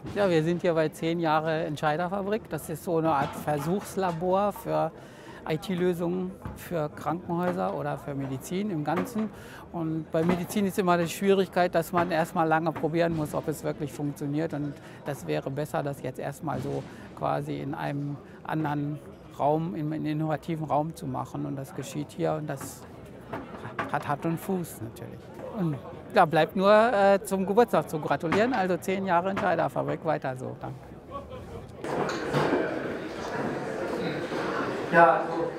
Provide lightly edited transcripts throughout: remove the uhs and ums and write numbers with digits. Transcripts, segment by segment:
Ja, wir sind hier bei 10 Jahre Entscheiderfabrik. Das ist so eine Art Versuchslabor für IT-Lösungen für Krankenhäuser oder für Medizin im Ganzen. Und bei Medizin ist immer die Schwierigkeit, dass man erstmal lange probieren muss, ob es wirklich funktioniert. Und das wäre besser, das jetzt erstmal so quasi in einem anderen Raum, in einem innovativen Raum zu machen. Und das geschieht hier und das hat Hand und Fuß natürlich. Und ja, bleibt nur zum Geburtstag zu gratulieren. Also 10 Jahre Entscheiderfabrik, weiter so. Danke. Ja,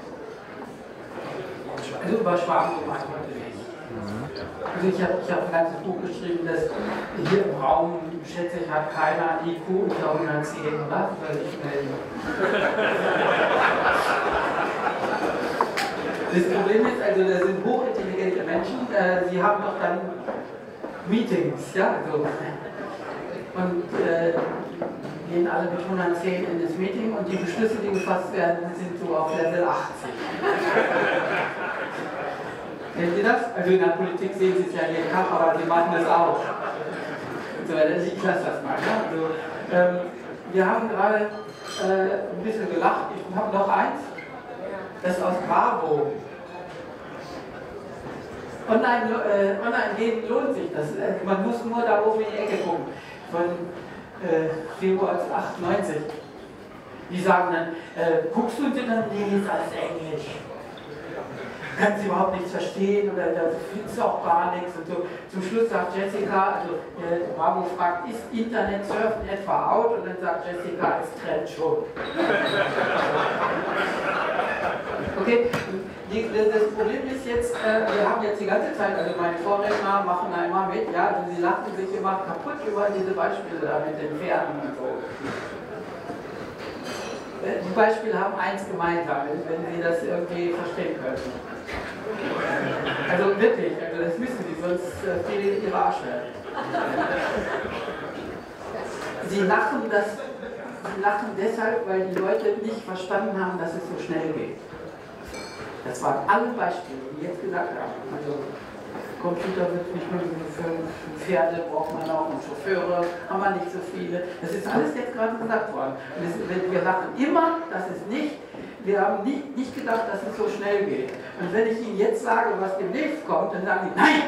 also über Schwaben mache ich heute nicht. Also ich hab ein ganzes Buch geschrieben, das hier im Raum, schätze ich, hat keiner IQ unter 110, oder? Soll ich melden. Das Problem ist, also das sind hochintelligente Menschen, sie haben doch dann Meetings, ja, so. Und gehen alle mit 110 in das Meeting und die Beschlüsse, die gefasst werden, sind so auf Level 80. Kennen Sie das? Also in der Politik sehen Sie es ja in jedem Kampf, aber Sie machen das auch. Und so weiter. Ich lasse das mal. Ne? Also, wir haben gerade ein bisschen gelacht. Ich habe noch eins. Das aus Bravo. Online gehen lohnt sich das. Man muss nur da oben in die Ecke gucken. Von Februar 98. Die sagen dann, guckst du und dann, nee, ist alles Englisch. Kannst du überhaupt nichts verstehen oder da findest du auch gar nichts. Und so. Zum Schluss sagt Jessica, also Bravo fragt, ist Internetsurfen etwa out? Und dann sagt Jessica, es trennt schon. Okay, das Problem ist jetzt, wir haben jetzt die ganze Zeit, also meine Vorredner machen da immer mit, ja, also sie lachen sich immer kaputt über diese Beispiele da mit den Pferden und so. Die Beispiele haben eins gemeinsam, wenn Sie das irgendwie verstehen können. Also wirklich, also das müssen Sie, sonst fehlen Ihre Arschwellen. Sie lachen deshalb, weil die Leute nicht verstanden haben, dass es so schnell geht. Das waren alle Beispiele, die jetzt gesagt haben. Also Computer wird nicht mehr für Pferde, braucht man auch, und Chauffeure haben wir nicht so viele. Das ist alles jetzt gerade gesagt worden. Und wir lachen immer, dass es nicht, wir haben nicht gedacht, dass es so schnell geht. Und wenn ich Ihnen jetzt sage, was demnächst kommt, dann sagen die, nein!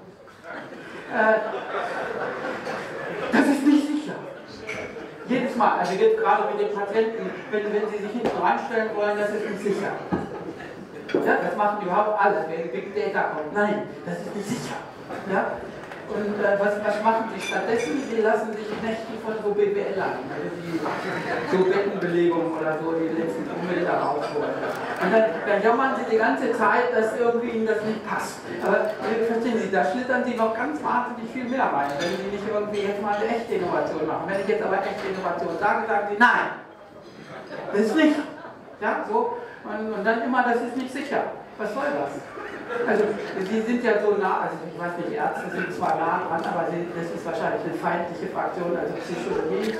Das ist nicht sicher. Jedes Mal, also jetzt gerade mit den Patienten, wenn Sie sich hinten reinstellen wollen, das ist nicht sicher. Ja, das machen überhaupt alle, wenn Big Data kommt. Nein, das ist nicht sicher. Ja? Und was machen sie stattdessen? Die lassen sich knechten von so BWLern, also die so Bettenbelegung oder so, die letzten Meter rausholen. Und dann jammern sie die ganze Zeit, dass irgendwie ihnen das nicht passt. Aber verstehen Sie, da schlittern sie noch ganz wahnsinnig viel mehr rein, wenn sie nicht irgendwie jetzt mal eine echte Innovation machen. Wenn ich jetzt aber echte Innovation sage, sagen sie, nein, das ist nicht. Ja, so. Und dann immer, das ist nicht sicher. Was soll das? Also, Sie sind ja so nah, also ich weiß nicht, Ärzte sind zwar nah dran, aber das ist wahrscheinlich eine feindliche Fraktion, also Psychologie.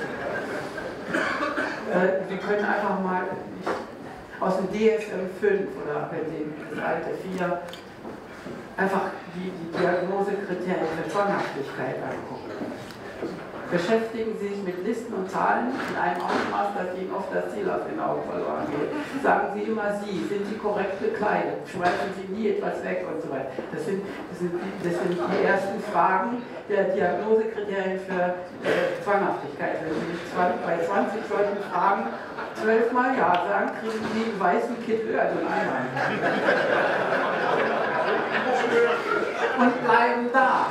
Sie können einfach mal aus dem DSM-5 oder wenn Sie das alte 4 einfach die Diagnosekriterien für Zwanghaftigkeit angucken. Beschäftigen Sie sich mit Listen und Zahlen in einem Ausmaß, dass Ihnen oft das Ziel aus den Augen verloren geht. Sagen Sie immer Sie, sind Sie korrekt bekleidet, schmeißen Sie nie etwas weg und so weiter. Das sind die ersten Fragen der Diagnosekriterien für Zwanghaftigkeit. Wenn Sie bei 20 solchen Fragen 12 Mal Ja sagen, kriegen Sie einen weißen Kittel, also einen Eimer. Und bleiben da.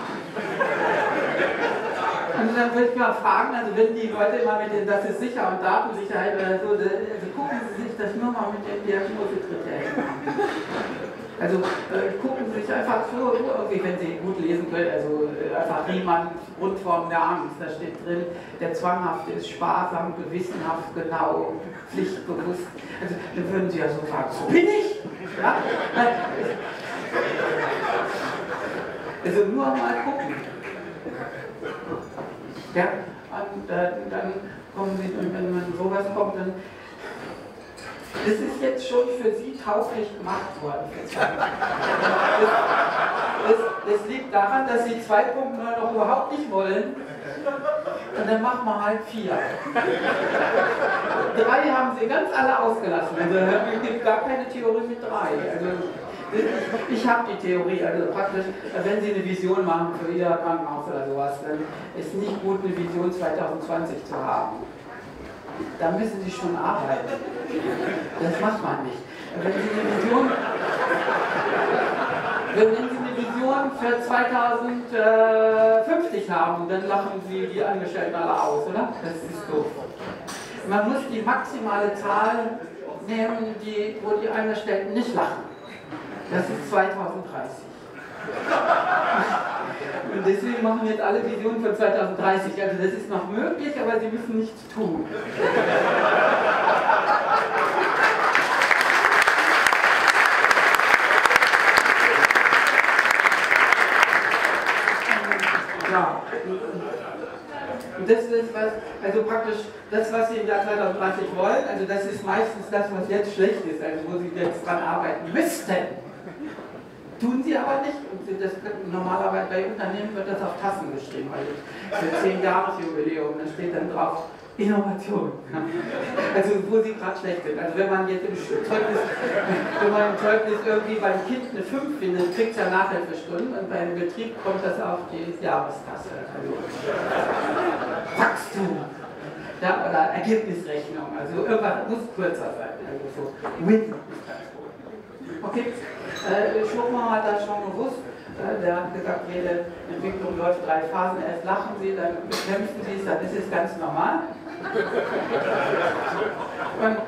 Und dann würde ich mal fragen, also wenn die Leute immer mit den, das ist sicher und Datensicherheit oder so, also gucken Sie sich das nur mal mit den Diagnosekriterien an. Also gucken Sie sich einfach so irgendwie, wenn Sie gut lesen können, also einfach Riemann, Grundform der Angst, da steht drin, der Zwanghafte ist sparsam, gewissenhaft, genau, pflichtbewusst. Also dann würden Sie ja so fragen, so bin ich? Ja? Also nur mal gucken. Ja, und dann kommen Sie, und wenn man sowas kommt, dann. Das ist jetzt schon für Sie tauglich gemacht worden. Das liegt daran, dass Sie 2.0 noch überhaupt nicht wollen. Und dann machen wir halt 4. 3 haben sie ganz alle ausgelassen. Also es gibt gar keine Theorie mit 3. Also, ich habe die Theorie, also praktisch, wenn Sie eine Vision machen für Ihr Krankenhaus oder sowas, dann ist nicht gut, eine Vision 2020 zu haben. Da müssen Sie schon arbeiten. Das macht man nicht. Wenn Sie eine Vision für 2050 haben, dann lachen Sie die Angestellten alle aus, oder? Das ist doof. Man muss die maximale Zahl nehmen, wo die Angestellten nicht lachen. Das ist 2030. Und deswegen machen wir jetzt alle Visionen für 2030. Also das ist noch möglich, aber Sie müssen nichts tun. Ja. Und das ist was, also praktisch das, was Sie im Jahr 2030 wollen, also das ist meistens das, was jetzt schlecht ist, also wo Sie jetzt dran arbeiten müssten. Tun sie aber nicht. Und das, normalerweise bei Unternehmen wird das auf Tassen geschrieben, weil für 10-Jahres-Jubiläum, da steht dann drauf Innovation. Also wo sie gerade schlecht sind. Also wenn man jetzt im Zeugnis irgendwie beim Kind eine 5 findet, kriegt es ja Nachhilfestunden und beim Betrieb kommt das auf die Jahrestasse. Also Wachstum. Ja, oder Ergebnisrechnung. Also irgendwas muss kürzer sein. Also so Win. Okay, Schumacher hat das schon gewusst. Der hat gesagt, jede Entwicklung läuft 3 Phasen. Erst lachen Sie, dann bekämpfen Sie es, dann ist es ganz normal. Und,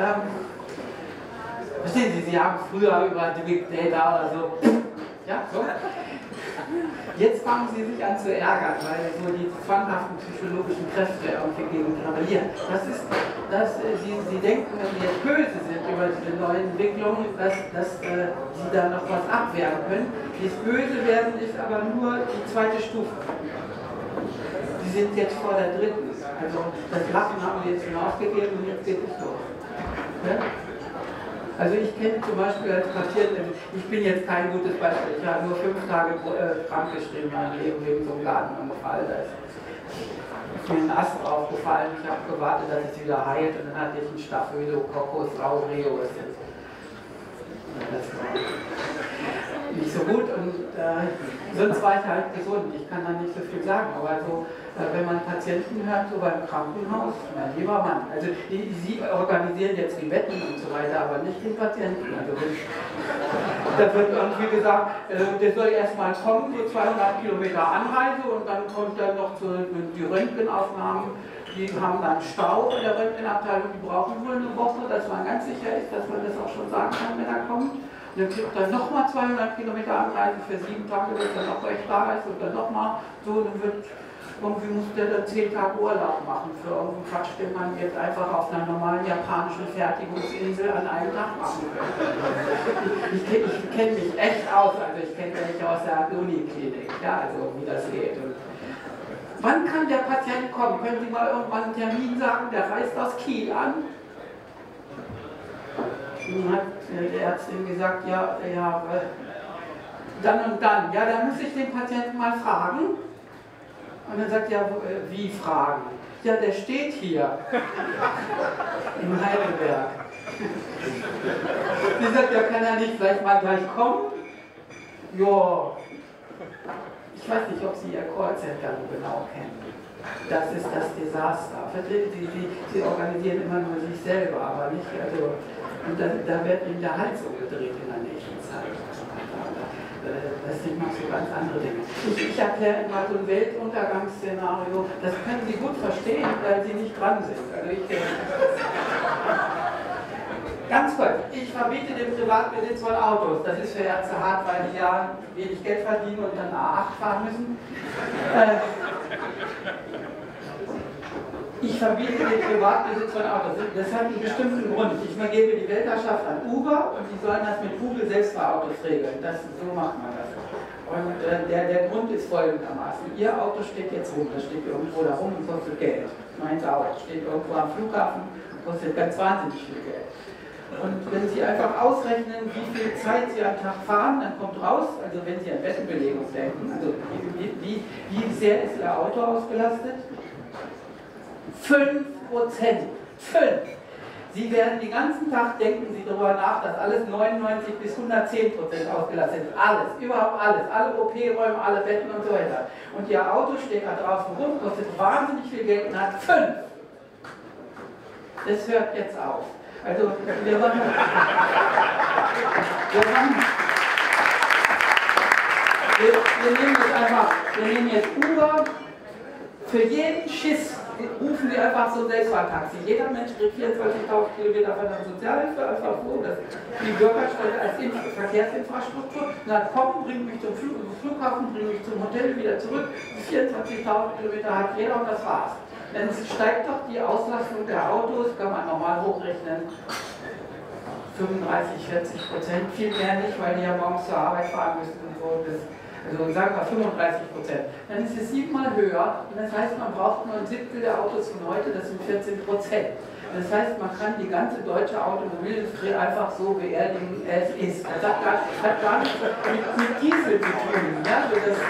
verstehen Sie, Sie haben früher über Big Data oder so. Ja, so. Jetzt fangen Sie sich an zu ärgern, weil so die zwanghaften psychologischen Kräfte irgendwie gegen rebellieren. Sie denken, wenn Sie jetzt böse sind über diese neuen Entwicklungen, dass Sie da noch was abwehren können. Das Böse werden ist aber nur die 2. Stufe. Sie sind jetzt vor der 3. Also das Lachen haben wir jetzt hinausgegeben und jetzt geht es los. Ja? Also ich kenne zum Beispiel als Patientin, ich bin jetzt kein gutes Beispiel, ich habe nur 5 Tage krank geschrieben, mein Leben wegen so einem Gartenunfall. Da ist mir ein Ast aufgefallen, ich habe gewartet, dass es wieder heilt und dann hatte ich einen Staphylococcus aureus. Das war nicht so gut und sonst war ich halt gesund, ich kann da nicht so viel sagen, aber so, wenn man Patienten hört, so beim Krankenhaus, mein lieber Mann, also Sie organisieren jetzt die Betten und so weiter, aber nicht den Patienten. Also da wird irgendwie gesagt, der soll erstmal kommen, so 200 Kilometer Anreise und dann kommt er noch zu die Röntgenaufnahmen, die haben dann Stau in der Röntgenabteilung, die brauchen wohl eine Woche, dass man ganz sicher ist, dass man das auch schon sagen kann, wenn er kommt. Und dann kriegt er nochmal 200 Kilometer Anreise für 7 Tage, bis er noch recht da ist und dann nochmal so, dann wird irgendwie muss der dann 10 Tage Urlaub machen für irgendeinen Quatsch, den man jetzt einfach auf einer normalen japanischen Fertigungsinsel an einem Tag machen könnte. Ich kenne mich echt aus, also ich kenne mich aus der Uniklinik, ja, also wie das geht. Und wann kann der Patient kommen? Können Sie mal irgendwann einen Termin sagen, der reist aus Kiel an? Nun hat die Ärztin gesagt, ja, dann und dann. Ja, dann muss ich den Patienten mal fragen. Und dann sagt er, wie fragen? Ja, der steht hier in Heidelberg. Sie sagt, ja, kann er nicht vielleicht mal gleich kommen? Ja, ich weiß nicht, ob Sie Ihr Callcenter genau kennen. Das ist das Desaster. Sie organisieren immer nur sich selber, aber nicht, also, und da wird Ihnen der Hals umgedreht in der nächsten Zeit. Das sind noch so ganz andere Dinge. Ich erkläre immer so ein Weltuntergangsszenario, das können Sie gut verstehen, weil Sie nicht dran sind. Also ganz kurz, ich verbiete den Privatbesitz von Autos. Das ist für Ärzte hart, weil die ja wenig Geld verdienen und dann A8 fahren müssen. Ich verbiete den Privatbesitz von Autos. Das hat einen bestimmten Grund. Ich vergebe die Weltherrschaft an Uber und die sollen das mit Google selbst für Autos regeln. So macht man das. Und der Grund ist folgendermaßen. Ihr Auto steht jetzt rum, das steht irgendwo da rum und kostet Geld. Meins auch. Steht irgendwo am Flughafen und kostet ganz wahnsinnig viel Geld. Und wenn Sie einfach ausrechnen, wie viel Zeit Sie am Tag fahren, dann kommt raus, also wenn Sie an Bettenbelegung denken, also wie sehr ist Ihr Auto ausgelastet? 5%. 5. Sie werden den ganzen Tag, denken Sie darüber nach, dass alles 99 bis 110% ausgelastet ist. Alles, überhaupt alles. Alle OP-Räume, alle Betten und so weiter. Und Ihr Auto steht da draußen rum, kostet wahnsinnig viel Geld und hat 5. Das hört jetzt auf. Also, wir nehmen jetzt einfach, wir nehmen jetzt Uber. Für jeden Schiss rufen Sie einfach so ein Selbstfahrtaxi. Jeder Mensch kriegt 24.000 Kilometer von der Sozialhilfe, einfach so, dass die Bürgersteuer als Verkehrsinfrastruktur, na komm, bring mich zum Flughafen, bring mich zum Hotel, wieder zurück. 24.000 Kilometer hat jeder und das war's. Dann steigt doch die Auslastung der Autos, kann man normal hochrechnen, 35, 40%, viel mehr nicht, weil die ja morgens zur Arbeit fahren müssen und so. Also sagen wir 35%. Dann ist es 7-mal höher und das heißt, man braucht nur ein Siebtel der Autos von heute, das sind 14%. Das heißt, man kann die ganze deutsche Automobilindustrie einfach so beerdigen, es ist. Das hat gar nichts mit Diesel zu tun. Ja? Also das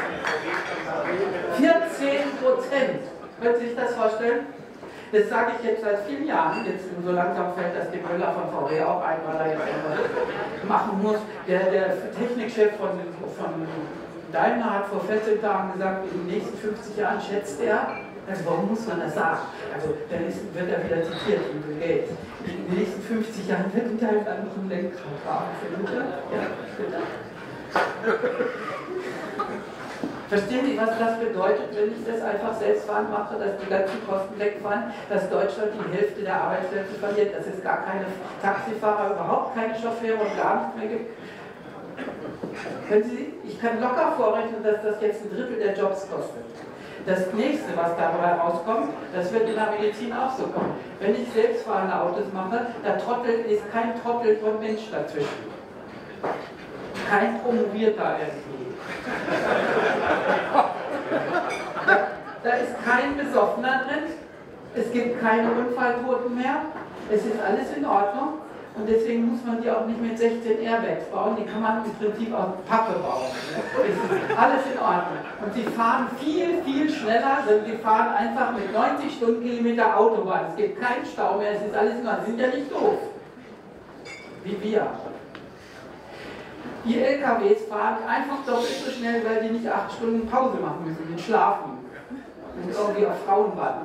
14%. Können Sie sich das vorstellen? Das sage ich jetzt seit vielen Jahren. Jetzt so langsam fällt das dem Müller von VW auch ein, weil er jetzt etwas machen muss. Der Technikchef von Daimler hat vor 14 Tagen gesagt, in den nächsten 50 Jahren schätzt er, also warum muss man das sagen? Also dann wird er wieder zitiert, wie Bill Gates. In den nächsten 50 Jahren wird ein Teil dann noch ein Lenkrad haben. Ja, bitte. Verstehen Sie, was das bedeutet, wenn ich das einfach selbstfahrend mache, dass die ganzen Kosten wegfallen, dass Deutschland die Hälfte der Arbeitsplätze verliert, dass es gar keine Taxifahrer, überhaupt keine Chauffeure und gar nichts mehr gibt? Ich kann locker vorrechnen, dass das jetzt ein Drittel der Jobs kostet. Das nächste, was dabei rauskommt, das wird in der Medizin auch so kommen. Wenn ich selbstfahrende Autos mache, da ist kein Trottel von Mensch dazwischen. Kein Promovierter irgendwie. Da ist kein Besoffener drin, es gibt keine Unfalltoten mehr, es ist alles in Ordnung und deswegen muss man die auch nicht mit 16 Airbags bauen, die kann man im Prinzip aus Pappe bauen. Es ist alles in Ordnung. Und sie fahren viel, viel schneller, denn sie fahren einfach mit 90 Stundenkilometer Autobahn. Es gibt keinen Stau mehr, es ist alles in Ordnung. Sie sind ja nicht doof. Wie wir. Die LKWs fahren einfach doppelt so schnell, weil die nicht 8 Stunden Pause machen müssen, mit Schlafen. Und irgendwie auf Frauen warten.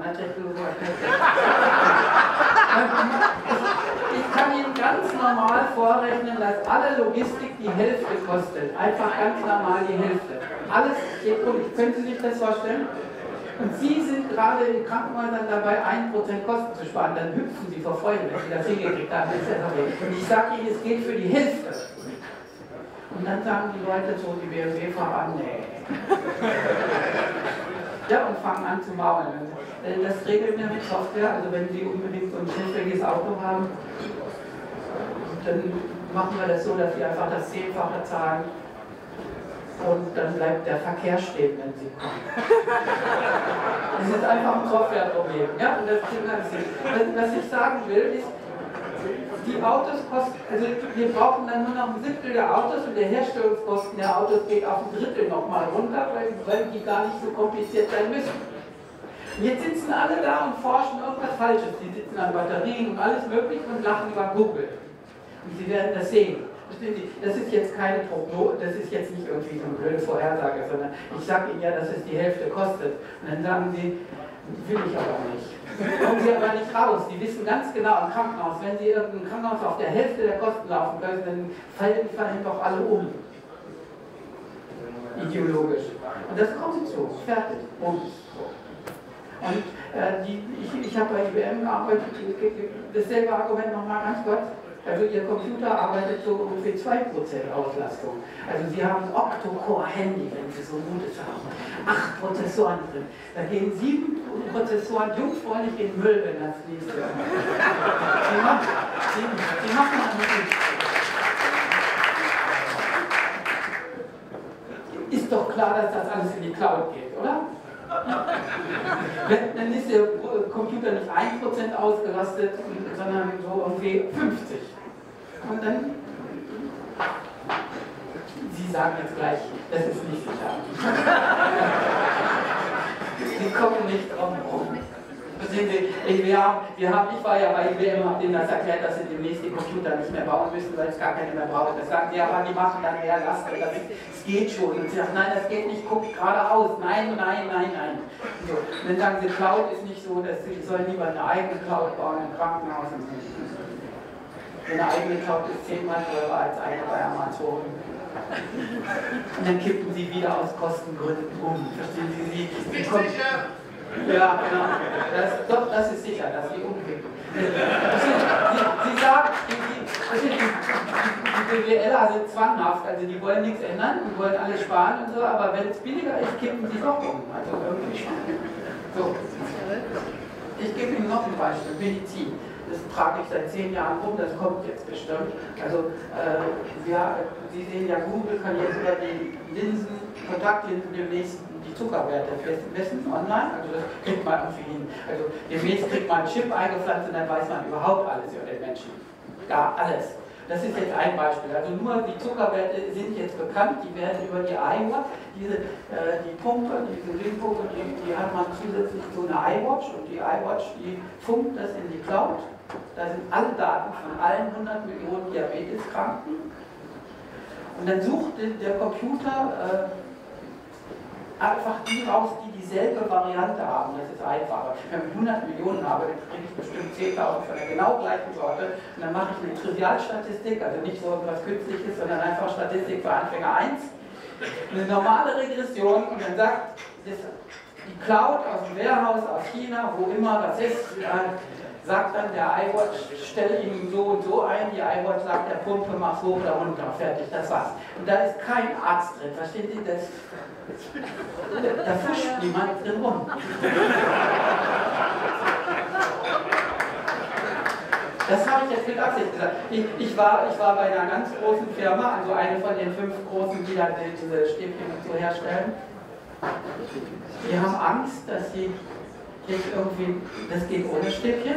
Ich kann Ihnen ganz normal vorrechnen, dass alle Logistik die Hälfte kostet. Einfach ganz normal die Hälfte. Alles geht um. Können Sie sich das vorstellen? Und Sie sind gerade in Krankenhäusern dabei, 1% Kosten zu sparen. Dann hüpfen Sie vor Freude, wenn Sie das hingekriegt haben. Und ich sage Ihnen, es geht für die Hälfte. Und dann sagen die Leute so, die BMW-Fahrer, nee. Ja, und fangen an zu maulen. Das regeln wir mit Software, also wenn Sie unbedingt so ein schnittfähiges Auto haben, dann machen wir das so, dass Sie einfach das 10-fache zahlen und dann bleibt der Verkehr stehen, wenn Sie kommen. Das ist einfach ein Softwareproblem. Ja? Und was ich sagen will, ist, die Autos kosten, also wir brauchen dann nur noch ein Siebtel der Autos und der Herstellungskosten der Autos geht auf ein Drittel nochmal runter, weil die gar nicht so kompliziert sein müssen. Und jetzt sitzen alle da und forschen irgendwas Falsches. Die sitzen an Batterien und alles Mögliche und lachen über Google. Und Sie werden das sehen. Verstehen Sie, das ist jetzt keine Prognose, das ist jetzt nicht irgendwie so eine blöde Vorhersage, sondern ich sage Ihnen ja, dass es die Hälfte kostet. Und dann sagen Sie, will ich aber nicht. Kommen Sie aber nicht raus. Die wissen ganz genau im Krankenhaus, wenn Sie irgendein Krankenhaus auf der Hälfte der Kosten laufen können, dann fallen doch alle um. Ideologisch. Und das kommt zu. Fertig. Und ich habe bei IBM gearbeitet, dasselbe Argument nochmal ganz kurz. Also Ihr Computer arbeitet so ungefähr 2% Auslastung. Also Sie haben ein Octo-Core-Handy, wenn Sie so ein gutes haben. 8 Prozessoren drin. Da gehen 7 Prozessoren jungfräulich in den Müll, wenn das nächste wird. Die machen das nicht. Ist doch klar, dass das alles in die Cloud geht, oder? Dann ist der Computer nicht 1% ausgelastet, sondern so irgendwie 50. Und dann, Sie sagen jetzt gleich, das ist nicht sicher. Sie kommen nicht drum herum. Verstehen Sie, ich war ja bei IBM, habe denen das erklärt, dass sie demnächst die Computer nicht mehr bauen müssen, weil es gar keine mehr brauchen. Das sagen sie, ja, aber die machen dann mehr Last, das geht schon. Und sie sagen, nein, das geht nicht, guckt geradeaus, nein, nein, nein, nein. So. Und dann sagen sie, Cloud ist nicht so, dass sie sollen lieber eine eigene Cloud bauen im Krankenhaus. Und so. Eine eigene Cloud ist 10-mal teurer als eine bei Amazon. Und dann kippen sie wieder aus Kostengründen um. Verstehen Sie? Ja, genau. Das ist sicher, dass sie umkippen. Sie sagen, die BWLer sind zwanghaft, also die wollen nichts ändern und wollen alles sparen und so, aber wenn es billiger ist, kippen sie doch um. Also irgendwie schon. So. Ich gebe Ihnen noch ein Beispiel, Medizin. Das trage ich seit 10 Jahren rum, das kommt jetzt bestimmt. Also, Sie sehen ja, Google kann jetzt über die Kontaktlinsen demnächst die Zuckerwerte messen online, also das kriegt man irgendwie hin. Also demnächst kriegt man einen Chip eingepflanzt und dann weiß man überhaupt alles über den Menschen. Ja, alles. Das ist jetzt ein Beispiel. Also nur die Zuckerwerte sind jetzt bekannt, die werden über die iWatch, die Pumpe, die Insulinpumpe, die hat man zusätzlich zu einer iWatch und die iWatch, die funkt das in die Cloud. Da sind alle Daten von allen 100 Millionen Diabeteskranken. Und dann sucht der Computer einfach die raus, die dieselbe Variante haben. Das ist einfacher. Wenn ich 100 Millionen habe, dann kriege ich bestimmt 10.000 von der genau gleichen Sorte. Und dann mache ich eine Trivialstatistik, also nicht so etwas Künstliches, sondern einfach Statistik für Anfänger 1. Eine normale Regression und dann sagt die Cloud aus dem Warehouse, aus China, wo immer das ist, sagt dann der iWatch, stelle ihn so und so ein, die iWatch sagt der Pumpe, mach's hoch oder runter, fertig, das war's. Und da ist kein Arzt drin, verstehen Sie? Da fischt niemand drin rum. Das habe ich jetzt mit Absicht gesagt. Ich war bei einer ganz großen Firma, also eine von den 5 großen, die da diese Stäbchen und so herstellen. Die haben Angst, dass sie jetzt irgendwie, das geht ohne Stäbchen.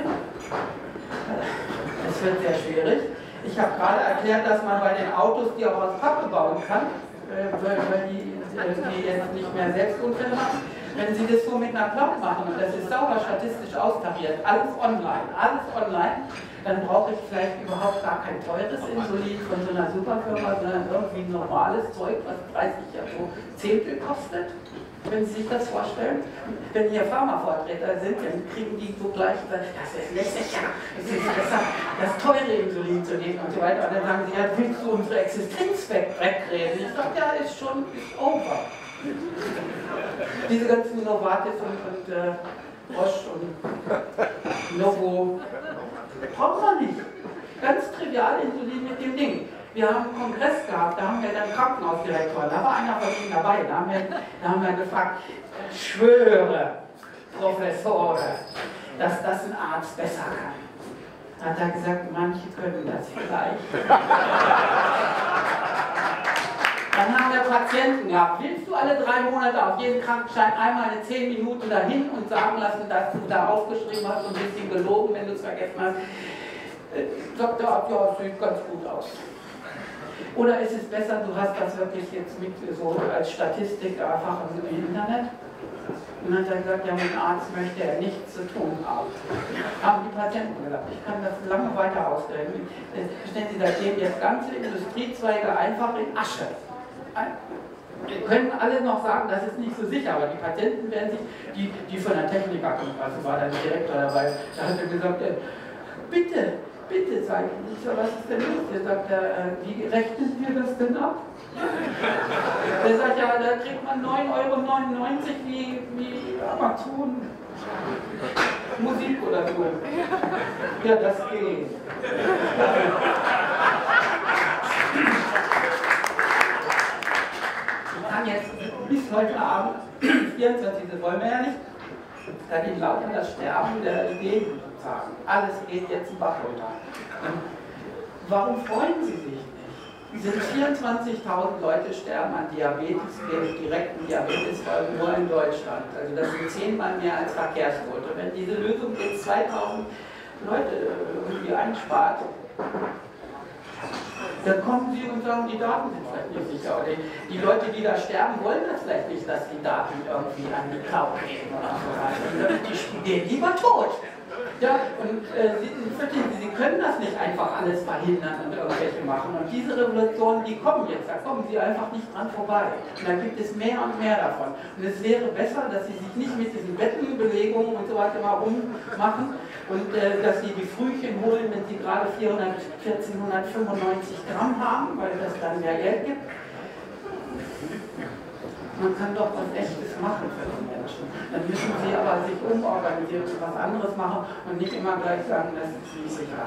Das wird sehr schwierig. Ich habe gerade erklärt, dass man bei den Autos die auch aus Pappe bauen kann, weil die jetzt nicht mehr Selbstunfälle machen. Wenn Sie das so mit einer Cloud machen und das ist sauber statistisch austariert, alles online, dann brauche ich vielleicht überhaupt gar kein teures Insulin von so einer Superfirma, sondern irgendwie normales Zeug, was 30 so Zehntel kostet. Wenn Sie sich das vorstellen, wenn hier Pharmavortreter sind, dann kriegen die so gleich, das ist nicht sicher, es ist besser, das teure Insulin zu nehmen und so weiter. Und dann sagen sie, ja, willst du unsere Existenz wegreden? Ich sage, ja, ist over. Diese ganzen Novartis und Roche und Novo braucht man nicht. Ganz trivial Insulin mit dem Ding. Wir haben einen Kongress gehabt, da haben wir dann Krankenhausdirektoren, da war einer von ihnen dabei, da haben wir gefragt, schwöre, Professore, dass das ein Arzt besser kann. Da hat er gesagt, manche können das vielleicht. Dann haben wir Patienten gehabt. Willst du alle 3 Monate auf jeden Krankenschein einmal in 10 Minuten dahin und sagen lassen, dass du da aufgeschrieben hast und ein bisschen gelogen, wenn du es vergessen hast? Sagt er, ja, sieht ganz gut aus. Oder ist es besser, du hast das wirklich jetzt mit so als Statistik einfach im Internet? Und dann hat er gesagt, ja, mit dem Arzt möchte er nichts zu tun haben. Haben die Patienten gesagt. Ich kann das lange weiter ausreden. Verstehen Sie, da stehen jetzt ganze Industriezweige einfach in Asche. Wir können alle noch sagen, das ist nicht so sicher, aber die Patienten werden sich, die von der Techniker kommen, also war der Direktor dabei, da hat er gesagt, bitte sagen Sie nicht so, was ist denn los? Der sagt, wie rechnen wir das denn ab? Der sagt, ja, da kriegt man 9,99 € wie Amazon. Musik oder so. Ja, das geht. Ich kann jetzt bis heute Abend, 24, das wollen wir ja nicht, kann Ihnen lauter das Sterben der Ideen sagen. Alles geht jetzt im Bach runter. Warum freuen Sie sich nicht? Sind 24.000 Leute sterben an Diabetes, direkten Diabetes, nur in Deutschland. Also das sind 10-mal mehr als Verkehrstote. Wenn diese Lösung jetzt 2.000 Leute irgendwie einspart, Dann kommen sie und sagen, die Daten sind vielleicht nicht sicher. Oder die Leute, die da sterben, wollen das vielleicht nicht, dass die Daten irgendwie an die Cloud gehen oder so. Die gehen lieber tot. Ja, und Sie können das nicht einfach alles verhindern und irgendwelche machen. Und diese Revolutionen, die kommen jetzt, da kommen Sie einfach nicht dran vorbei. Und da gibt es mehr und mehr davon. Und es wäre besser, dass Sie sich nicht mit diesen Bettenbelegungen und so weiter mal rummachen und dass Sie die Frühchen holen, wenn Sie gerade 1495 Gramm haben, weil das dann mehr Geld gibt. Man kann doch was Echtes machen für die Menschen. Dann müssen sie aber sich umorganisieren und was anderes machen und nicht immer gleich sagen, das ist nicht sicher.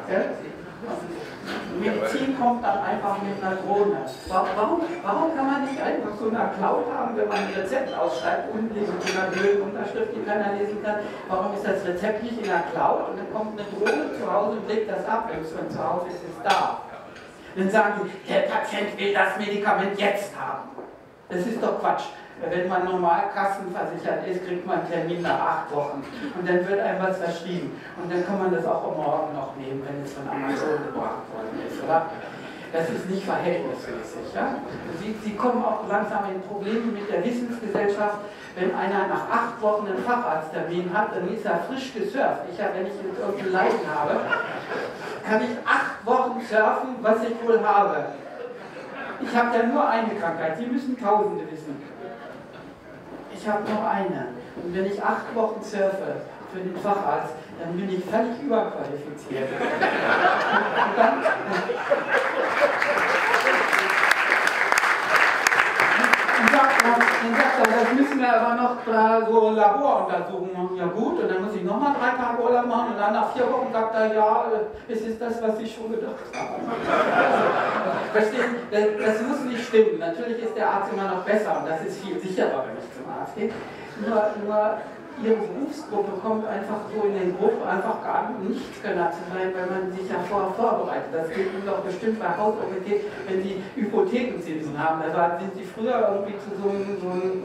Medizin kommt dann einfach mit einer Drohne. Warum kann man nicht einfach so eine Cloud haben, wenn man ein Rezept ausschreibt, unten mit einer blöden Unterschrift, die keiner lesen kann? Warum ist das Rezept nicht in der Cloud und dann kommt eine Drohne zu Hause und legt das ab, wenn es von zu Hause ist, ist da. Dann sagen sie, der Patient will das Medikament jetzt haben. Das ist doch Quatsch. Wenn man normal kassenversichert ist, kriegt man einen Termin nach 8 Wochen. Und dann wird einem was verschrieben. Und dann kann man das auch am Morgen noch nehmen, wenn es von Amazon gebracht worden ist, oder? Das ist nicht verhältnismäßig. Ja? Sie kommen auch langsam in Probleme mit der Wissensgesellschaft. Wenn einer nach 8 Wochen einen Facharzttermin hat, dann ist er frisch gesurft. Wenn ich jetzt irgendein Leiden habe, kann ich 8 Wochen surfen, was ich wohl habe. Ich habe ja nur eine Krankheit. Sie müssen Tausende wissen. Ich habe nur eine. Und wenn ich 8 Wochen surfe für den Facharzt, dann bin ich völlig überqualifiziert. Und dann sagt er, das müssen wir aber noch so Laboruntersuchungen machen. Ja gut, und dann muss ich nochmal 3 Tage Urlaub machen und dann nach 4 Wochen sagt er, ja, es ist das, was ich schon gedacht habe. Verstehen? Das muss nicht stimmen. Natürlich ist der Arzt immer noch besser und das ist viel sicherer, wenn ich zum Arzt gehe. Nur Ihre Berufsgruppe kommt einfach so in den Bruch, einfach gar nichts Könner zu sein, weil man sich ja vorher vorbereitet. Das gilt Ihnen doch bestimmt bei Haus-OPT, wenn Sie Hypothekenzinsen haben. Da sind Sie früher irgendwie zu so einem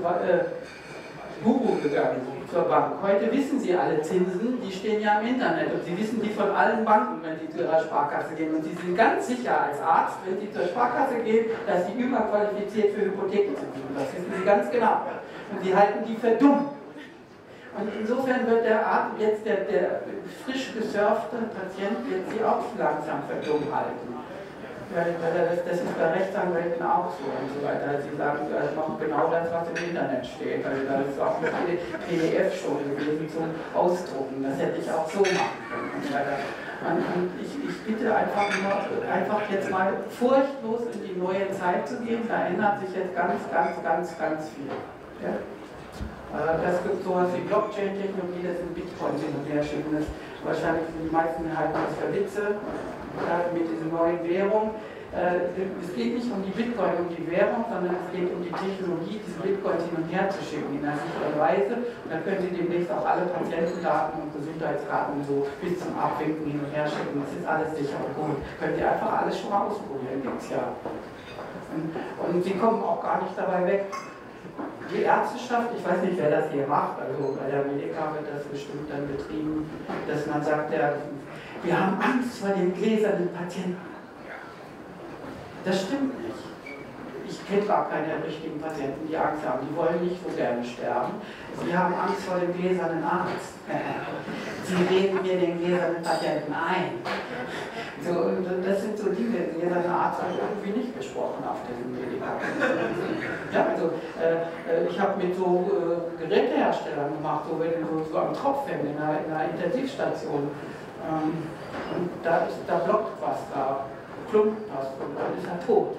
Guru gegangen, zur Bank. Heute wissen Sie alle Zinsen, die stehen ja im Internet und Sie wissen die von allen Banken, wenn Sie zu Ihrer Sparkasse gehen. Und Sie sind ganz sicher als Arzt, wenn Sie zur Sparkasse gehen, dass Sie überqualifiziert für Hypothekenzinsen sind. Das wissen Sie ganz genau. Und Sie halten die für dumm. Und insofern wird der Arzt jetzt, der frisch gesurfte Patient, wird sie auch langsam für dumm halten. Das ist bei Rechtsanwälten auch so und so weiter. Sie sagen noch genau das, was im Internet steht. Also da ist auch eine PDF schon gewesen zum Ausdrucken. Das hätte ich auch so machen können und so weiter. Und ich bitte einfach nur, jetzt mal furchtlos in die neue Zeit zu gehen. Da ändert sich jetzt ganz viel. Ja? Das gibt sowas wie Blockchain-Technologie, das sind Bitcoins hin und her schicken. Wahrscheinlich sind die meisten halten das für Witze mit dieser neuen Währung. Es geht nicht um die Bitcoin, um die Währung, sondern es geht um die Technologie, diese Bitcoins hin und her zu schicken in einer sicheren Weise. Und dann können Sie demnächst auch alle Patientendaten und Gesundheitsdaten so bis zum Abwinken hin und her schicken. Das ist alles sicher und gut. Können Sie einfach alles schon mal ausprobieren, gibt es ja. Und Sie kommen auch gar nicht dabei weg. Die Ärzteschaft, ich weiß nicht, wer das hier macht, also bei der Medica wird das bestimmt dann betrieben, dass man sagt, wir haben Angst vor den gläsernen Patienten. Das stimmt nicht. Ich kenne gar keine richtigen Patienten, die Angst haben. Die wollen nicht so gerne sterben. Sie haben Angst vor dem gläsernen Arzt. Sie reden mir den gläsernen Patienten ein. So, das sind so Dinge, die der Arzt hat irgendwie nicht besprochen auf diesem Medikament. Ja, also, ich habe mit so Geräteherstellern gemacht, so wenn du so am Tropf hängen in einer Intensivstation. Und da blockt was, da klumpt was und dann ist er tot.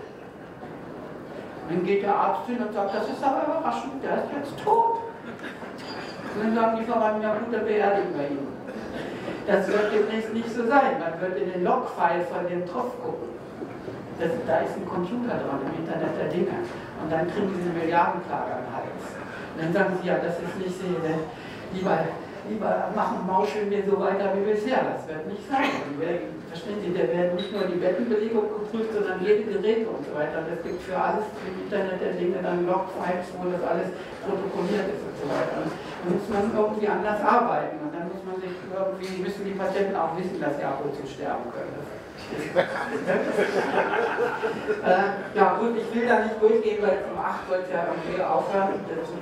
Und dann geht der Arzt hin und sagt, das ist aber überraschend, der ist jetzt tot. Und dann sagen die Verwandten, ja gut, dann beerdigen wir ihn. Das wird demnächst nicht so sein. Man wird in den Logfile von dem Tropf gucken. Da ist ein Computer dran im Internet der Dinge. Und dann kriegen sie eine Milliardenklage am Hals. Und dann sagen sie, ja, das ist nicht so, lieber machen, mauscheln wir so weiter wie bisher. Das wird nicht sein. Verstehen Sie, da werden nicht nur die Bettenbelegung geprüft, sondern jede Geräte und so weiter. Und es gibt für alles im Internet der Dinge dann Logfiles, wo das alles protokolliert ist und so weiter. Und da muss man irgendwie anders arbeiten. Und dann muss man sich irgendwie müssen die Patienten auch wissen, dass sie ab und zu sterben können. Ja gut, ich will da nicht durchgehen, weil um 8 sollte ja irgendwie aufhören.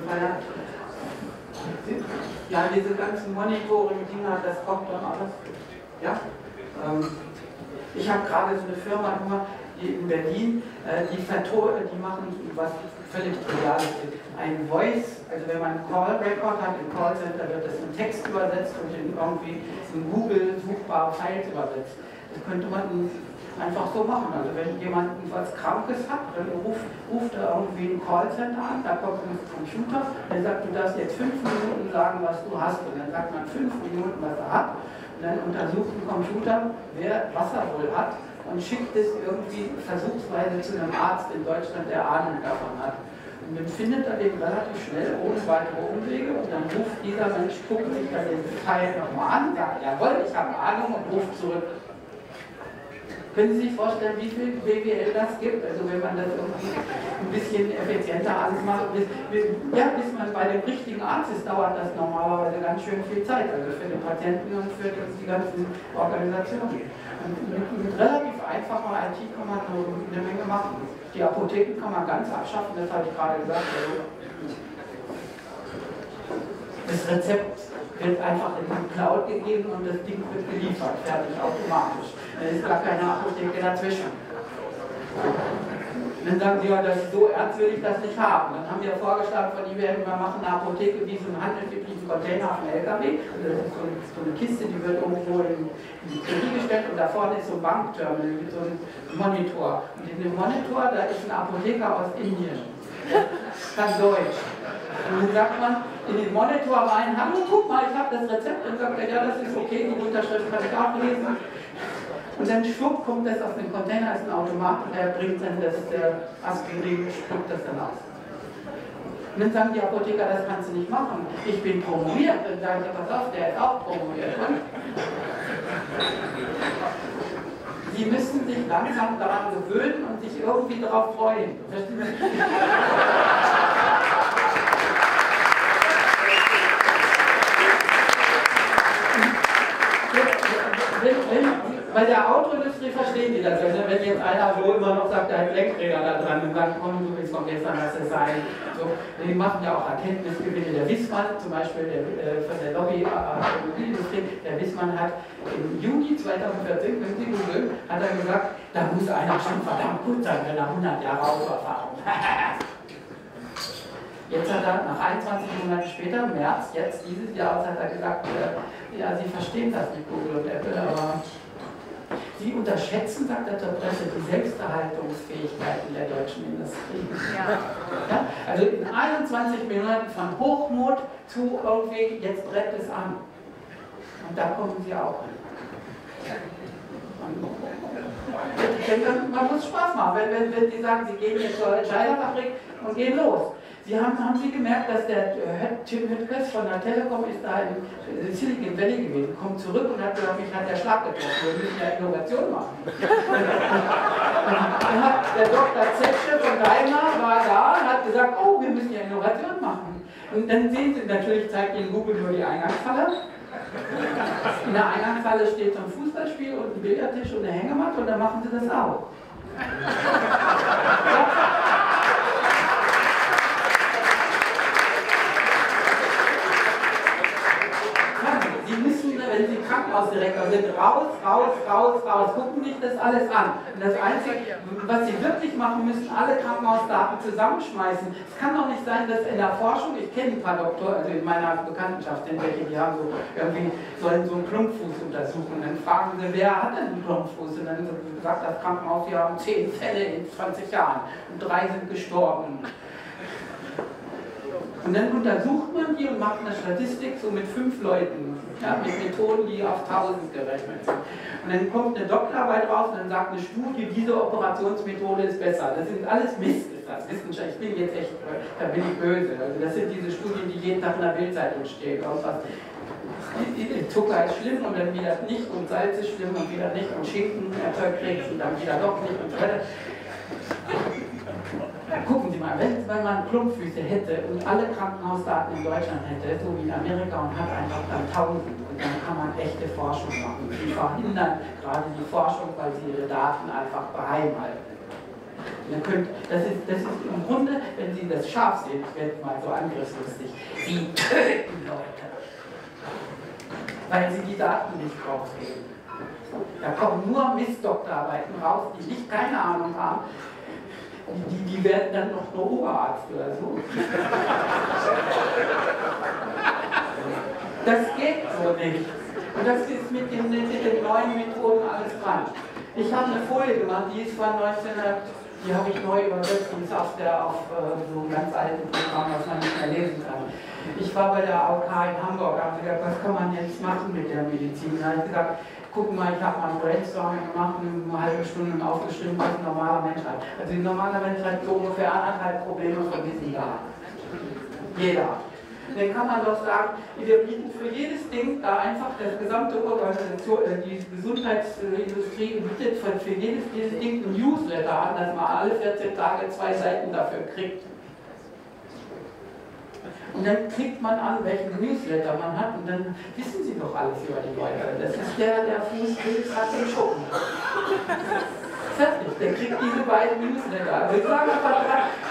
Ja, diese ganzen Monitoring-Dinger, das kommt dann alles. Ja? Ich habe gerade so eine Firma in Berlin, die machen was völlig Triviales. Ein Voice, also wenn man einen Call-Record hat im Callcenter, wird das in Text übersetzt und in irgendwie in Google suchbare Files übersetzt. Das könnte man einfach so machen. Also wenn jemand was Krankes hat, dann ruft er irgendwie ein Callcenter an, da kommt ein Computer, der sagt, du darfst jetzt 5 Minuten sagen, was du hast. Und dann sagt man 5 Minuten, was er hat. Und dann untersucht ein Computer, was er wohl hat, und schickt es irgendwie versuchsweise zu einem Arzt in Deutschland, der Ahnung davon hat. Und dann findet er den relativ schnell, ohne weitere Umwege, und dann ruft dieser Mensch, guckt sich dann den Teil nochmal an, sagt, jawohl, ich habe Ahnung, und ruft zurück. Können Sie sich vorstellen, wie viel BWL das gibt? Also wenn man das irgendwie ein bisschen effizienter alles macht, bis man bei dem richtigen Arzt ist, dauert das normalerweise ganz schön viel Zeit, also für den Patienten und für die ganzen Organisationen. Und mit relativ einfacher IT kann man eine Menge machen. Die Apotheken kann man ganz abschaffen, das habe ich gerade gesagt. Das Rezept wird einfach in die Cloud gegeben und das Ding wird geliefert, fertig, automatisch. Da ist gar keine Apotheke dazwischen. Und dann sagen sie, ja, das ist so ernst will ich das nicht haben. Dann haben wir vorgeschlagen von IBM, wir machen eine Apotheke wie so ein handelsüblichen Container auf dem LKW. Also das ist so eine Kiste, die wird irgendwo in die Theorie gestellt und da vorne ist so ein Bankterminal mit so einem Monitor. Und in dem Monitor, da ist ein Apotheker aus Indien. Kann Deutsch. Und dann sagt man in den Monitor rein, hallo, guck mal, ich habe das Rezept. Und sagt er, ja, das ist okay, die Unterschrift kann ich auch lesen. Und dann schwupp kommt das auf den Container, ist ein Automat, und der bringt dann das Aspirin, spuckt das dann aus. Und dann sagen die Apotheker, das kannst du nicht machen. Ich bin promoviert. Dann sagen sie, pass auf, der ist auch promoviert. Und Sie müssen sich langsam daran gewöhnen und sich irgendwie darauf freuen. Verstehen Sie? Bei der Autoindustrie verstehen die das ja. Wenn jetzt einer so immer noch sagt, der hat Lenkräder da dran und sagt, komm, du willst von gestern, lass es sein. So, die machen ja auch Erkenntnisgewinne. Der Wissmann, zum Beispiel von der Lobby Automobilindustrie, der Wissmann hat im Juni 2014, wenn Sie googeln, hat er gesagt, da muss einer schon verdammt gut sein, wenn er 100 Jahre Autoerfahrung hat. Jetzt hat er, nach 21 Monaten später, März, jetzt dieses Jahres, hat er gesagt, ja, Sie verstehen das mit Google und Apple, aber Sie unterschätzen, sagt er zur Presse, die Selbsterhaltungsfähigkeiten der deutschen Industrie. Ja. Ja? Also in 21 Monaten von Hochmut zu irgendwie, jetzt brennt es an. Und da kommen Sie auch hin. Ich denke, man muss Spaß machen, wenn Sie sagen, Sie gehen jetzt zur Entscheiderfabrik und gehen los. Haben Sie gemerkt, dass der Tim Höttges von der Telekom ist da in Silicon Valley gewesen, kommt zurück und hat gesagt, mich hat der Schlag getroffen, wir müssen ja Innovation machen. Dann hat der Dr. Zetsche von Daimler war da und hat gesagt, oh, wir müssen ja Innovation machen. Und dann sehen Sie, natürlich zeigt Ihnen Google nur die Eingangshalle. In der Eingangshalle steht so ein Fußballspiel und ein Billardtisch und eine Hängematte und dann machen Sie das auch. Sie müssen, wenn Sie Krankenhausdirektor sind, raus, gucken sich das alles an. Und das Einzige, was Sie wirklich machen müssen, alle Krankenhausdaten zusammenschmeißen. Es kann doch nicht sein, dass in der Forschung, ich kenne ein paar Doktoren, also in meiner Bekanntschaft sind welche, die haben sollen so einen Klumpfuß untersuchen. Dann fragen sie, wer hat denn einen Klumpfuß? Und dann sagt das Krankenhaus, wir haben 10 Fälle in 20 Jahren und 3 sind gestorben. Und dann untersucht man die und macht eine Statistik so mit 5 Leuten, ja, mit Methoden, die auf 1000 gerechnet sind. Und dann kommt eine Doktorarbeit raus und dann sagt eine Studie, diese Operationsmethode ist besser. Das sind alles Mist, ist das Wissenschaft. Ich bin jetzt echt, da bin ich böse. Also das sind diese Studien, die jeden Tag in der Bildzeitung stehen. Zucker ist schlimm und dann wieder nicht und Salz ist schlimm und wieder nicht und Schinken erzeugt Krebs und dann wieder doch nicht und so weiter. Gucken Sie mal, wenn man Klumpfüße hätte und alle Krankenhausdaten in Deutschland hätte, so wie in Amerika, und hat einfach dann 1000 Und dann kann man echte Forschung machen. Die verhindern gerade die Forschung, weil sie ihre Daten einfach geheim halten. Das ist im Grunde, wenn Sie das scharf sehen, ich werde mal so angriffslustig, Sie töten Leute, weil Sie die Daten nicht rausgeben. Da kommen nur Mistdoktorarbeiten raus, die nicht keine Ahnung haben. Die werden dann noch nur Oberarzt oder so. Das geht so nicht. Und das ist mit den neuen Methoden alles dran. Ich habe eine Folie gemacht, die ist von 1900, die habe ich neu übersetzt und ist auf so einem ganz alten Programm, was man nicht mehr lesen kann. Ich war bei der AOK in Hamburg, habe gesagt, was kann man jetzt machen mit der Medizin? Da habe ich gesagt, guck mal, ich habe mal ein Brainstorming gemacht, eine halbe Stunde aufgeschrieben, was ein normaler Mensch hat. Also ein normaler Mensch hat so ungefähr 1,5 Probleme von diesen Daten. Jeder. Dann kann man doch sagen, wir bieten für jedes Ding da einfach das gesamte die Gesundheitsindustrie bietet für jedes Ding ein Newsletter an, dass man alle 14 Tage 2 Seiten dafür kriegt. Und dann klickt man an, welchen Newsletter man hat und dann wissen Sie doch alles über die Leute. Das ist der Fußpilz hat den Schuppen. Fertig, der kriegt diese beiden Newsletter. Also ich sage einfach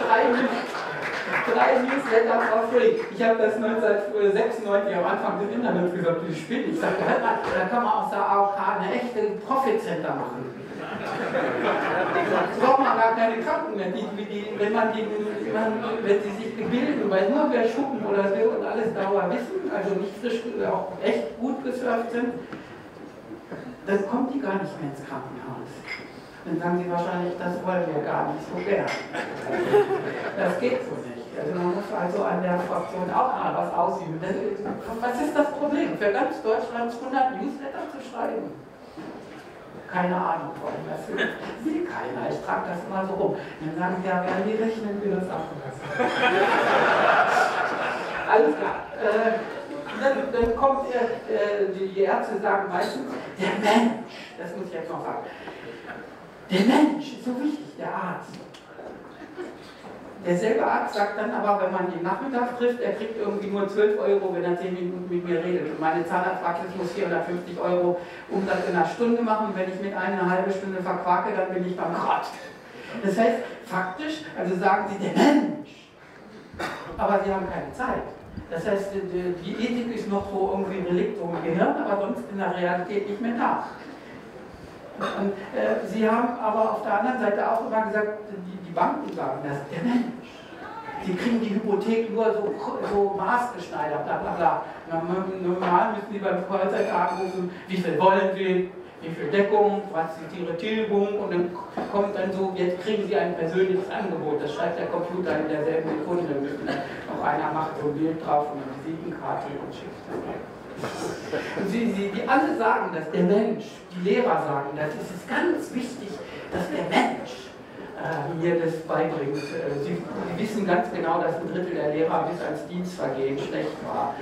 drei Newsletter for free. Ich habe das 1996 am Anfang des Internets gesagt, wie spinnt. Ich sagte, halt mal, da kann man aus der AOK eine echte Profit-Center machen. Jetzt braucht man gar keine Kranken mehr, wenn sie sich bilden, weil nur wer Schuppen oder so und alles darüber wissen, also nicht frisch, auch echt gut gesurft sind, dann kommen die gar nicht mehr ins Krankenhaus. Dann sagen sie wahrscheinlich, das wollen wir gar nicht so gern. Das geht so nicht. Also man muss also an der Fraktion auch mal was ausüben. Was ist das Problem? Für ganz Deutschland 100 Newsletter zu schreiben? Keine Ahnung von. Das will keiner. Ich trage das immer so rum. Dann sagen sie, ja, wie rechnen wir das ab? Alles klar. Dann kommt die Ärzte sagen meistens, der Mensch, das muss ich jetzt noch sagen, der Mensch ist so wichtig, der Arzt. Derselbe Arzt sagt dann aber, wenn man ihn nachmittags trifft, er kriegt irgendwie nur 12 €, wenn er 10 Minuten mit mir redet. Und meine Zahnarztpraxis muss 450 € Umsatz in einer Stunde machen. Wenn ich mit einer halben Stunde verquake, dann bin ich bankrott. Das heißt, faktisch, also sagen sie, der Mensch. Aber sie haben keine Zeit. Das heißt, die Ethik ist noch so irgendwie ein Relikt im Gehirn, aber sonst in der Realität nicht mehr da. Und sie haben aber auf der anderen Seite auch immer gesagt, die Banken sagen das, der Mensch. Sie kriegen die Hypothek nur so maßgeschneidert, bla bla bla. Normal müssen sie beim Verkäufer anrufen, wie viel wollen sie, wie viel Deckung, was ist ihre Tilgung und dann kommt dann so, jetzt kriegen sie ein persönliches Angebot. Das schreibt der Computer in derselben Sekunde. Noch einer macht so ein Bild drauf und eine Visitenkarte und schickt das. Und die alle sagen das, der Mensch, die Lehrer sagen das, es ist ganz wichtig, dass der Mensch mir das beibringt. Sie wissen ganz genau, dass 1/3 der Lehrer bis ans Dienstvergehen schlecht war.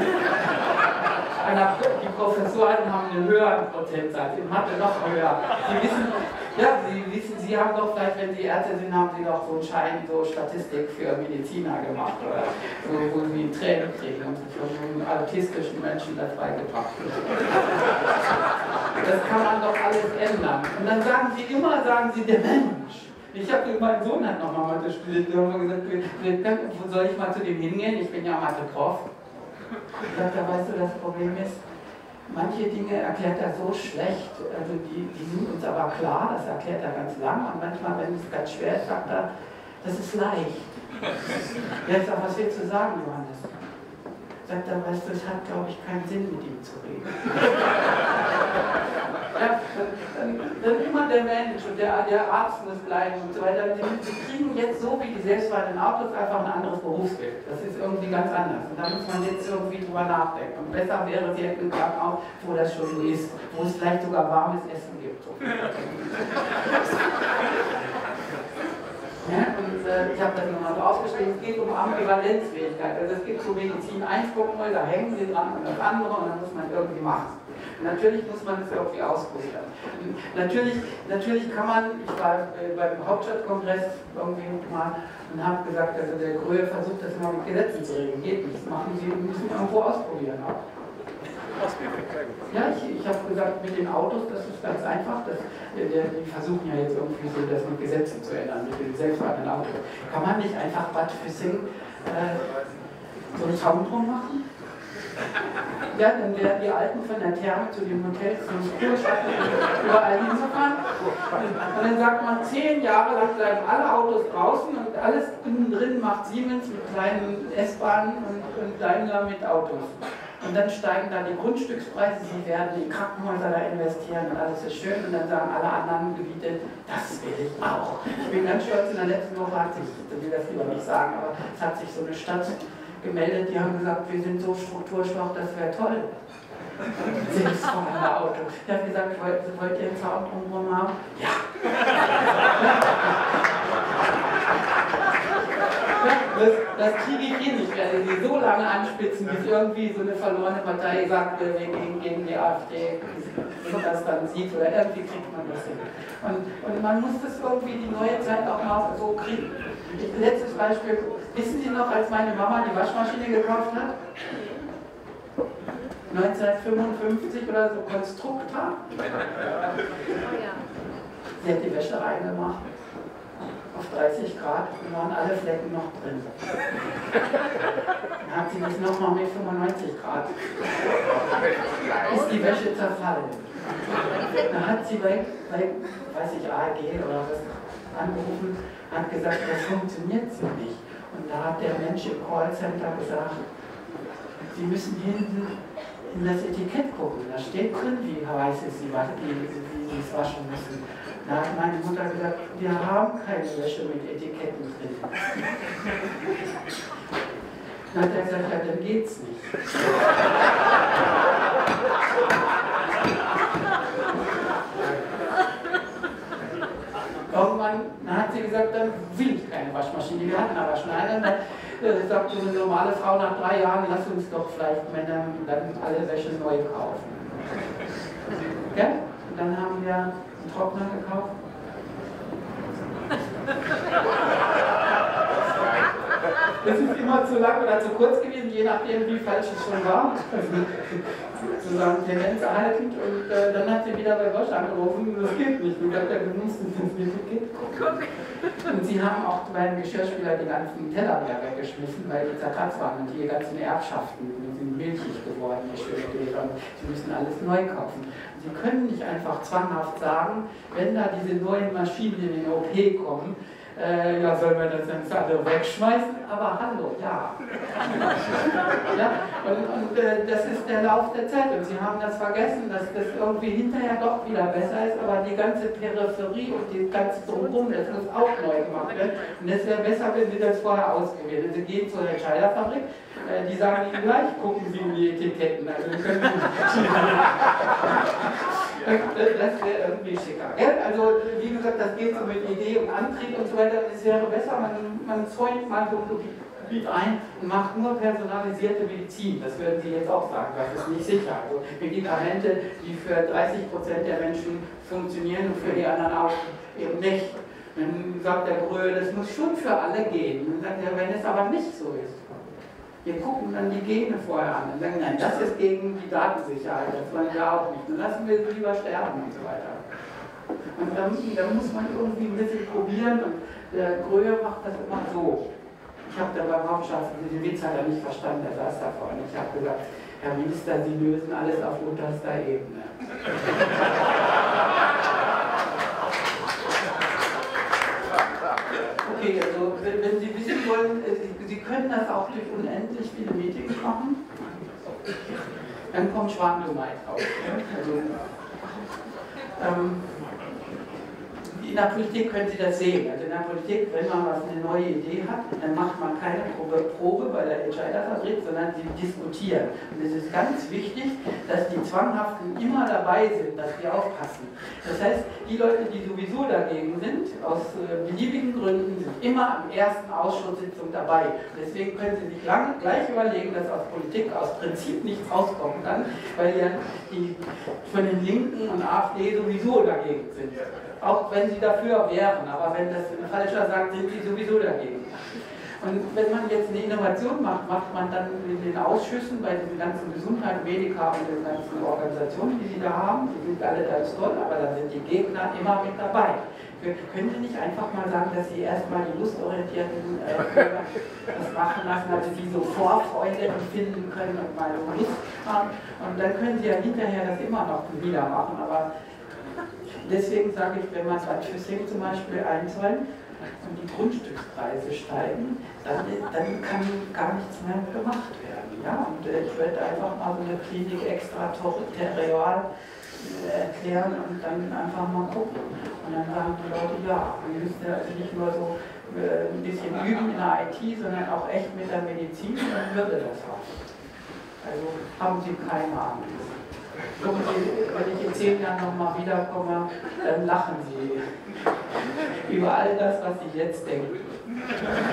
Die Professoren haben einen höheren Prozentsatz, in Mathe noch höher. Sie haben doch vielleicht, wenn Sie Ärzte sind, haben Sie doch so einen Schein, so Statistik für Mediziner gemacht, oder so, wo Sie ein Training kriegen und von einem autistischen Menschen das beigebracht wird. Das kann man doch alles ändern. Und dann sagen Sie der Mensch. Mein Sohn hat nochmal Mathe studiert, da haben wir gesagt, wo soll ich mal zu dem hingehen? Ich bin ja Mathe-Prof. Ich sagte, weißt du, das Problem ist, manche Dinge erklärt er so schlecht, also die sind uns aber klar, das erklärt er ganz lang, und manchmal, wenn es ganz schwer ist, sagt er, das ist leicht. Jetzt aber, was willst du sagen, Johannes? Sagt er, weißt du, es hat, glaube ich, keinen Sinn, mit ihm zu reden. Ja, dann immer der Mensch und der Arzt muss bleiben und so weiter. Sie kriegen jetzt so wie die selbstfahrenden Autos einfach ein anderes Berufsbild. Das ist irgendwie ganz anders. Und da muss man jetzt irgendwie drüber nachdenken. Und besser wäre, sie hätten ein Krankenhaus, wo das schon so ist, wo es vielleicht sogar warmes Essen gibt. Ja, und ich habe das nochmal so aufgeschrieben, es geht um Ambivalenzfähigkeit. Also es gibt so Medizin 1, da hängen sie dran und das andere und dann muss man irgendwie machen. Natürlich muss man es irgendwie ausprobieren. Natürlich kann man, ich war beim Hauptstadtkongress irgendwie mal und habe gesagt, also der Gröhe versucht das immer mit Gesetzen zu regeln. Geht nicht, müssen irgendwo ausprobieren auch. Ja, ich habe gesagt, mit den Autos, das ist ganz einfach. Die versuchen ja jetzt irgendwie so, das mit Gesetzen zu ändern, mit den selbstfahrenden Autos. Kann man nicht einfach Bad Füssing so einen Zaun drum machen? Ja, dann werden die Alten von der Therme zu den Hotels, zum Kurstadt überall hinzufahren. Und dann sagt man, 10 Jahre lang bleiben alle Autos draußen und alles innen drin macht Siemens mit kleinen S-Bahnen und Daimler mit Autos. Und dann steigen da die Grundstückspreise, sie werden in Krankenhäuser da investieren und alles ist schön. Und dann sagen alle anderen Gebiete, das will ich auch. Ich bin ganz stolz, in der letzten Woche hat sich, ich will das lieber nicht sagen, aber es hat sich so eine Stadt gemeldet, die haben gesagt, wir sind so strukturschwach, das wäre toll. Selbstfahrende Auto. Ich habe gesagt, wollt ihr einen Zaun drumherum haben? Ja. Das kriege ich hier nicht. Ich werde sie so lange anspitzen, bis irgendwie so eine verlorene Partei sagt, gegen die AfD das dann sieht oder irgendwie kriegt man das hin. Und man muss das irgendwie die neue Zeit auch mal so kriegen. Letztes Beispiel, wissen Sie noch, als meine Mama die Waschmaschine gekauft hat? 1955 oder so, Konstrukta. Sie hat die Wäsche reingemacht. Auf 30 Grad und waren alle Flecken noch drin. Dann hat sie das nochmal mit 95 Grad. Ist die Wäsche zerfallen. Dann hat sie bei weiß ich, AEG oder was angerufen, hat gesagt, das funktioniert so nicht. Und da hat der Mensch im Callcenter gesagt, Sie müssen hinten in das Etikett gucken. Da steht drin, wie heiß es Sie es waschen müssen. Da hat meine Mutter gesagt, wir haben keine Wäsche mit Etiketten drin. Dann hat er gesagt, ja, dann geht's nicht. Irgendwann hat sie gesagt, dann will ich keine Waschmaschine. Wir hatten aber schon eine. Dann sagt so eine normale Frau nach 3 Jahren, lass uns doch vielleicht Männer dann alle Wäsche neu kaufen. Ja? Und dann haben wir einen Trockner gekauft. Das ist immer zu lang oder zu kurz gewesen, je nachdem wie falsch es schon war. Sozusagen Tendenz erhaltend. Und dann hat sie wieder bei Bosch angerufen, das geht nicht. Und hat er gewusst, dass es nicht geht. Und sie haben auch beim Geschirrspüler die ganzen Teller wieder weggeschmissen, weil die zerkratzt waren und die ganzen Erbschaften die sind milchig geworden, die Geschirrspüler. Und sie müssen alles neu kaufen. Sie können nicht einfach zwanghaft sagen, wenn da diese neuen Maschinen in den OP kommen, ja, sollen wir das dann alle wegschmeißen? Aber hallo, ja. Ja? Und das ist der Lauf der Zeit. Und Sie haben das vergessen, dass das irgendwie hinterher doch wieder besser ist, aber die ganze Peripherie und die ganze Drumherum, das muss auch neu gemacht werden. Und es wäre besser, wenn Sie das vorher ausgewählt hätten. Sie gehen zur Entscheiderfabrik, die sagen Ihnen gleich, gucken Sie in die Etiketten. Also können das wäre irgendwie schicker. Ja, also wie gesagt, das geht so mit Idee und Antrieb und so weiter. Es wäre besser, man zäunt mal so ein Gebiet ein und macht nur personalisierte Medizin. Das würden Sie jetzt auch sagen, das ist nicht sicher. Also Medikamente, die für 30% der Menschen funktionieren und für die anderen auch eben nicht. Dann sagt der Brühl, das muss schon für alle gehen. Dann sagt er, wenn es aber nicht so ist. Wir gucken dann die Gene vorher an und sagen, nein, das ist gegen die Datensicherheit, das wollen wir auch nicht. Dann lassen wir sie lieber sterben und so weiter. Und dann muss man irgendwie ein bisschen probieren und der Gröhe macht das immer so. Ich habe da beim Hauptschaf, den Witz hat er nicht verstanden, der saß da vorne. Ich habe gesagt, Herr Minister, Sie lösen alles auf unterster Ebene. Okay, also wenn Sie wissen wollen, Sie können das auch durch unendlich viele Meetings machen, dann kommt Schwarzenberg raus. Also, in der Politik können Sie das sehen. Also in der Politik, wenn man eine neue Idee hat, dann macht man keine Probe bei der Entscheiderfabrik, sondern sie diskutieren. Und es ist ganz wichtig, dass die Zwanghaften immer dabei sind, dass die aufpassen. Das heißt, die Leute, die sowieso dagegen sind, aus beliebigen Gründen, sind immer am ersten Ausschusssitzung dabei. Deswegen können Sie sich gleich überlegen, dass aus Politik aus Prinzip nichts rauskommen kann, weil ja die von den Linken und AfD sowieso dagegen sind. Auch wenn sie dafür wären, aber wenn das ein Falscher sagt, sind sie sowieso dagegen. Und wenn man jetzt eine Innovation macht, macht man dann in den Ausschüssen bei den ganzen Gesundheit, Medica und den ganzen Organisationen, die sie da haben, die sind alle ganz toll, aber da sind die Gegner immer mit dabei. Können Sie nicht einfach mal sagen, dass Sie erstmal die lustorientierten das machen lassen, also die so Vorfreude empfinden können und mal so Lust haben, und dann können Sie ja hinterher das immer noch wieder machen, aber deswegen sage ich, wenn man es an Physik zum Beispiel einzahlt und die Grundstückspreise steigen, dann kann gar nichts mehr gemacht werden. Ja? Und ich werde einfach mal so eine Klinik extraterritorial erklären und dann einfach mal gucken. Und dann sagen die Leute, ja, wir müssen also nicht nur so ein bisschen üben in der IT, sondern auch echt mit der Medizin, dann würde das auch. Also haben Sie keine Angst. Gucken Sie, wenn ich in 10 Jahren nochmal wiederkomme, dann lachen Sie über all das, was Sie jetzt denken.